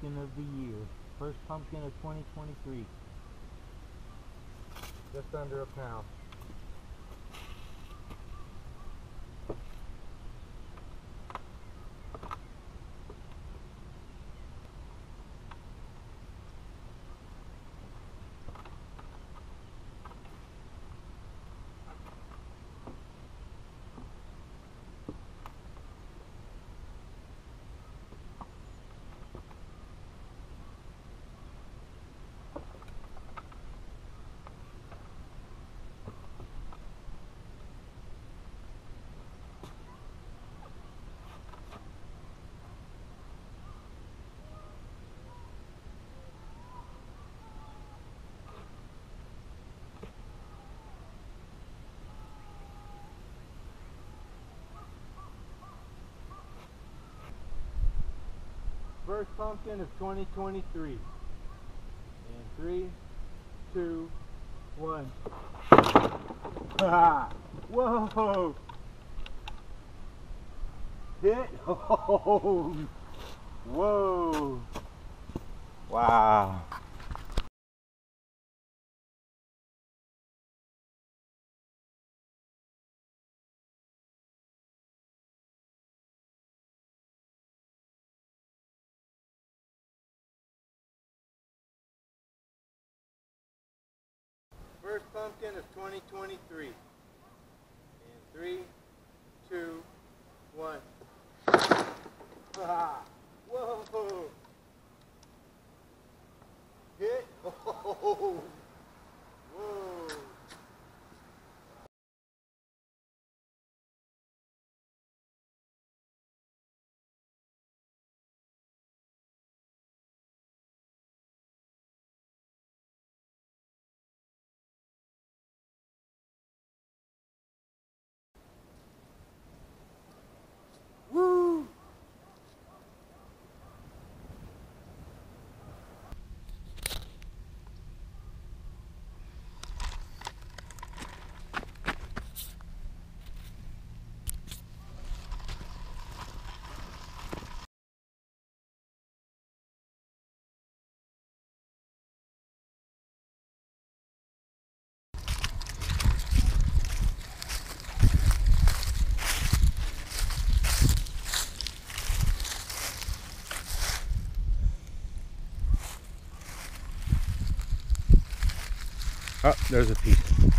pumpkin of the year. First pumpkin of 2023. Just under a pound. First pumpkin of 2023. In 3, 2, 1. Whoa! Hit! Oh! Whoa! Wow! First pumpkin of 2023. In 3, 2, 1. Whoa! Hit! Oh! Whoa! Woo! Oh, there's a piece.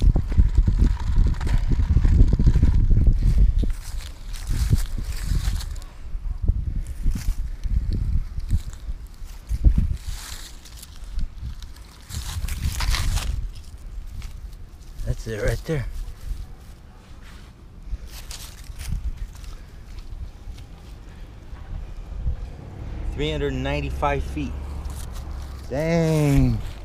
That's it right there. $395 feet. Dang.